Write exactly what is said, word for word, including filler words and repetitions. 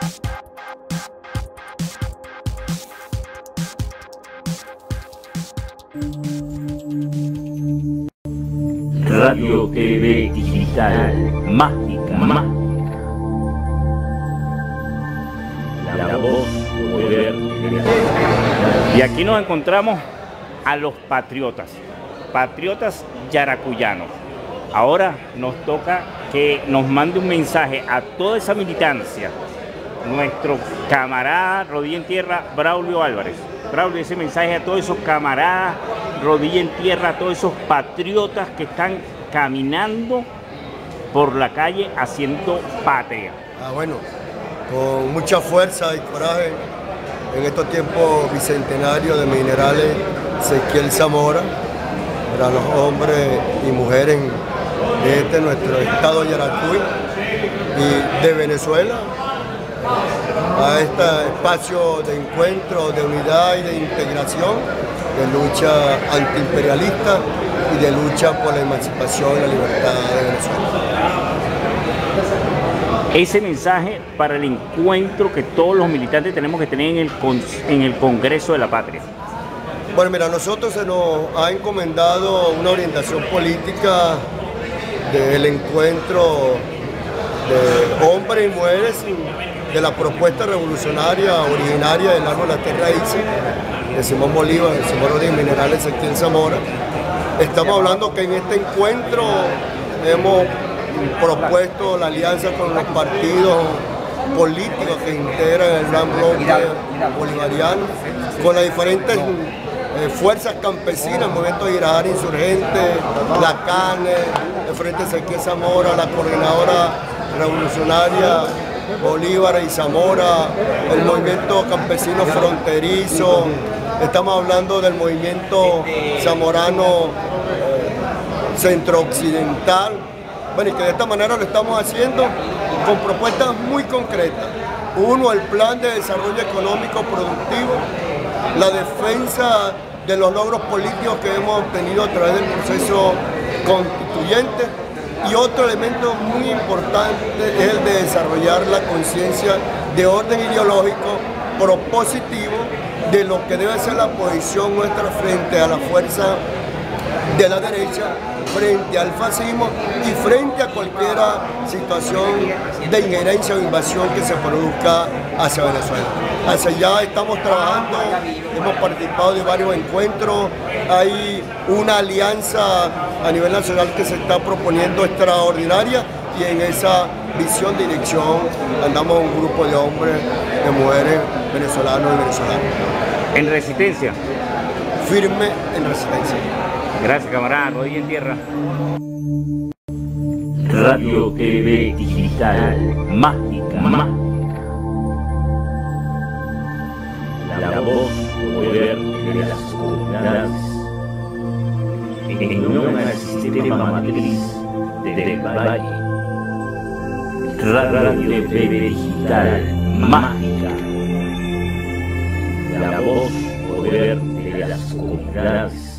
Radio T V Digital, mágica, mágica. La, la voz, poder de la... Y aquí nos encontramos a los patriotas, patriotas yaracuyanos. Ahora nos toca que nos mande un mensaje a toda esa militancia, nuestro camarada rodilla en tierra, Braulio Álvarez. Braulio, ese mensaje a todos esos camaradas, rodilla en tierra, a todos esos patriotas que están caminando por la calle haciendo patria. Ah, bueno, con mucha fuerza y coraje en estos tiempos bicentenarios de Minerales Ezequiel Zamora, para los hombres y mujeres de este nuestro estado Yaracuy y de Venezuela, a este espacio de encuentro, de unidad y de integración, de lucha antiimperialista y de lucha por la emancipación y la libertad de Venezuela. Ese mensaje para el encuentro que todos los militantes tenemos que tener en el, con, en el Congreso de la Patria. Bueno, mira, a nosotros se nos ha encomendado una orientación política del encuentro de hombres y mujeres de la propuesta revolucionaria originaria del árbol de las tres raíces de Simón Bolívar, de Simón Rodríguez Minerales Ezequiel Zamora. Estamos hablando que en este encuentro hemos propuesto la alianza con los partidos políticos que integran el gran bloque bolivariano, con las diferentes eh, fuerzas campesinas, el movimiento Girajara Insurgente, la CANE, el Frente Ezequiel Zamora, la Coordinadora Revolucionaria Bolívar y Zamora, el movimiento campesino fronterizo, estamos hablando del movimiento zamorano eh, centro-occidental. Bueno, y que de esta manera lo estamos haciendo con propuestas muy concretas. Uno, el plan de desarrollo económico productivo, la defensa de los logros políticos que hemos obtenido a través del proceso constituyente, y otro elemento muy importante es el de desarrollar la conciencia de orden ideológico propositivo de lo que debe ser la posición nuestra frente a la fuerza de la derecha, frente al fascismo y frente a cualquier situación de injerencia o invasión que se produzca hacia Venezuela. Hacia allá estamos trabajando, hemos participado de varios encuentros, hay una alianza a nivel nacional que se está proponiendo extraordinaria, y en esa visión de dirección andamos un grupo de hombres, de mujeres, venezolanos y venezolanas. ¿En resistencia? Firme en resistencia. Gracias, camarada. Rodilla en tierra. Radio T V Digital, mágica, mágica. La, la voz, poder de las comunidades. En unión al sistema matriz del Valle. Radio T V Digital, mágica. La voz, poder de las comunidades.